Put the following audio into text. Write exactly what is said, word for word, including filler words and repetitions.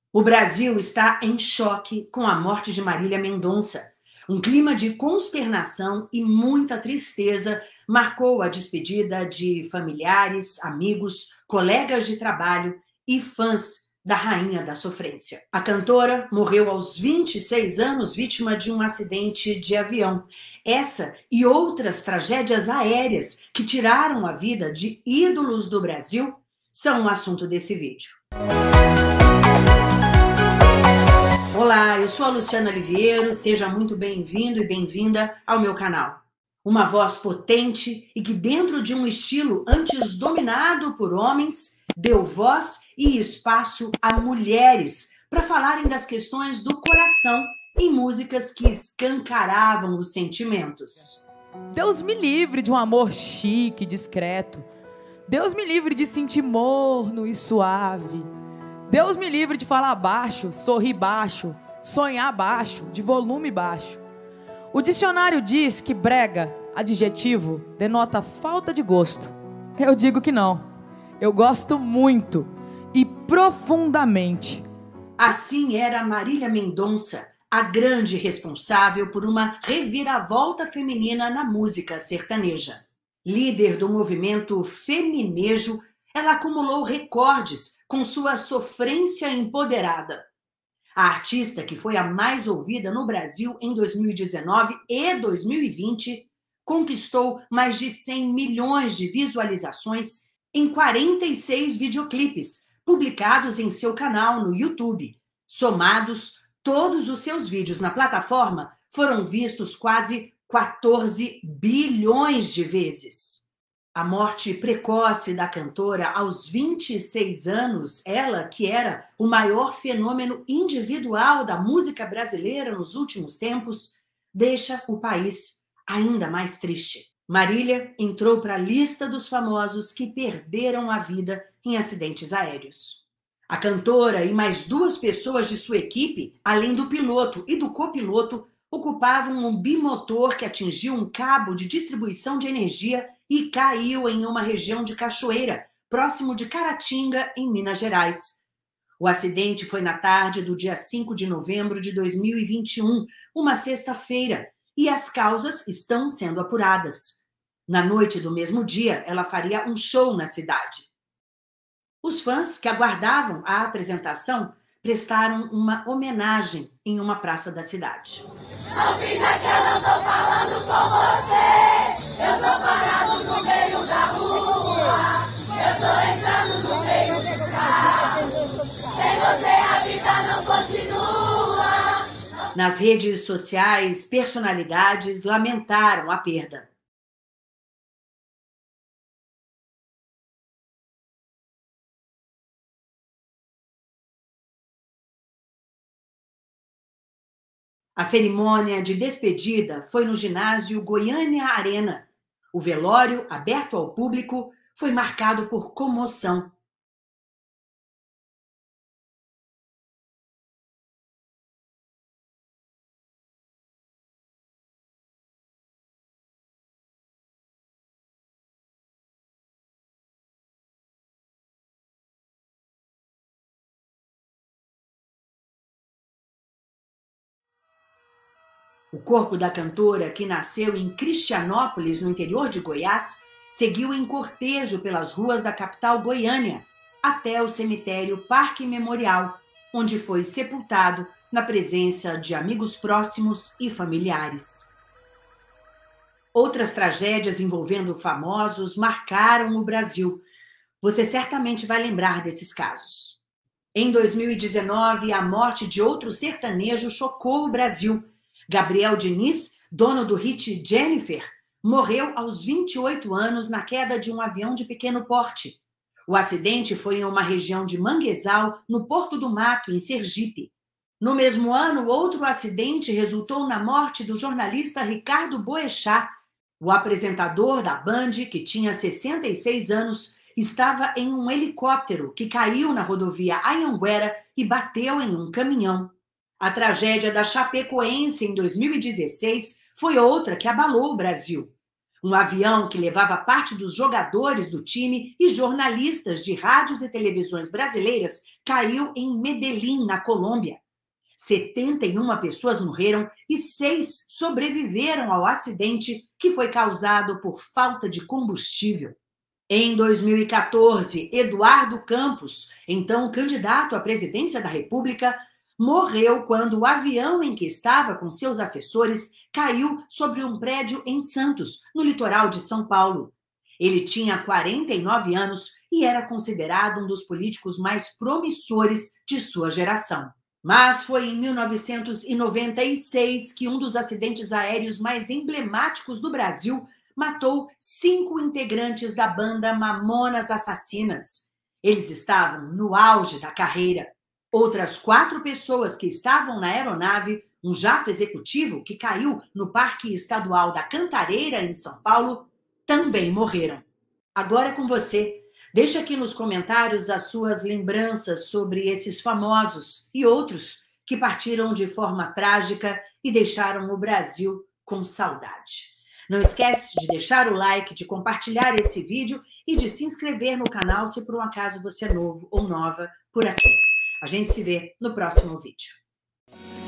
O Brasil está em choque com a morte de Marília Mendonça. Um clima de consternação e muita tristeza marcou a despedida de familiares, amigos, colegas de trabalho e fãs da Rainha da Sofrência. A cantora morreu aos vinte e seis anos, vítima de um acidente de avião. Essa e outras tragédias aéreas que tiraram a vida de ídolos do Brasil são o assunto desse vídeo. Olá, eu sou a Luciana Liviero, seja muito bem-vindo e bem-vinda ao meu canal. Uma voz potente e que, dentro de um estilo antes dominado por homens, deu voz e espaço a mulheres para falarem das questões do coração em músicas que escancaravam os sentimentos. Deus me livre de um amor chique, discreto. Deus me livre de sentir morno e suave. Deus me livre de falar baixo, sorrir baixo, sonhar baixo, de volume baixo. O dicionário diz que brega, adjetivo, denota falta de gosto. Eu digo que não. Eu gosto muito e profundamente. Assim era Marília Mendonça, a grande responsável por uma reviravolta feminina na música sertaneja. Líder do movimento feminejo, ela acumulou recordes com sua sofrência empoderada. A artista, que foi a mais ouvida no Brasil em dois mil e dezenove e dois mil e vinte, conquistou mais de cem milhões de visualizações em quarenta e seis videoclipes, publicados em seu canal no YouTube. Somados, todos os seus vídeos na plataforma foram vistos quase quatorze bilhões de vezes. A morte precoce da cantora aos vinte e seis anos, ela que era o maior fenômeno individual da música brasileira nos últimos tempos, deixa o país ainda mais triste. Marília entrou para a lista dos famosos que perderam a vida em acidentes aéreos. A cantora e mais duas pessoas de sua equipe, além do piloto e do copiloto, ocupavam um bimotor que atingiu um cabo de distribuição de energia e caiu em uma região de cachoeira, próximo de Caratinga, em Minas Gerais. O acidente foi na tarde do dia cinco de novembro de dois mil e vinte e um, uma sexta-feira, e as causas estão sendo apuradas. Na noite do mesmo dia, ela faria um show na cidade. Os fãs que aguardavam a apresentação prestaram uma homenagem em uma praça da cidade. Não finja que eu não tô falando com você. Eu tô parado no meio da rua. Eu tô entrando no meio dos carros. Sem você a vida não continua. Nas redes sociais, personalidades lamentaram a perda. A cerimônia de despedida foi no ginásio Goiânia Arena. O velório, aberto ao público, foi marcado por comoção. O corpo da cantora, que nasceu em Cristianópolis, no interior de Goiás, seguiu em cortejo pelas ruas da capital Goiânia até o cemitério Parque Memorial, onde foi sepultado na presença de amigos próximos e familiares. Outras tragédias envolvendo famosos marcaram o Brasil. Você certamente vai lembrar desses casos. Em dois mil e dezenove, a morte de outro sertanejo chocou o Brasil. Gabriel Diniz, dono do hit Jennifer, morreu aos vinte e oito anos na queda de um avião de pequeno porte. O acidente foi em uma região de Manguezal, no Porto do Mato, em Sergipe. No mesmo ano, outro acidente resultou na morte do jornalista Ricardo Boechat. O apresentador da Band, que tinha sessenta e seis anos, estava em um helicóptero que caiu na rodovia Anhanguera e bateu em um caminhão. A tragédia da Chapecoense em dois mil e dezesseis foi outra que abalou o Brasil. Um avião que levava parte dos jogadores do time e jornalistas de rádios e televisões brasileiras caiu em Medellín, na Colômbia. setenta e uma pessoas morreram e seis sobreviveram ao acidente que foi causado por falta de combustível. Em dois mil e quatorze, Eduardo Campos, então candidato à presidência da República, morreu quando o avião em que estava com seus assessores caiu sobre um prédio em Santos, no litoral de São Paulo. Ele tinha quarenta e nove anos e era considerado um dos políticos mais promissores de sua geração. Mas foi em mil novecentos e noventa e seis que um dos acidentes aéreos mais emblemáticos do Brasil matou cinco integrantes da banda Mamonas Assassinas. Eles estavam no auge da carreira. Outras quatro pessoas que estavam na aeronave, um jato executivo que caiu no Parque Estadual da Cantareira, em São Paulo, também morreram. Agora é com você. Deixa aqui nos comentários as suas lembranças sobre esses famosos e outros que partiram de forma trágica e deixaram o Brasil com saudade. Não esquece de deixar o like, de compartilhar esse vídeo e de se inscrever no canal se por um acaso você é novo ou nova por aqui. A gente se vê no próximo vídeo.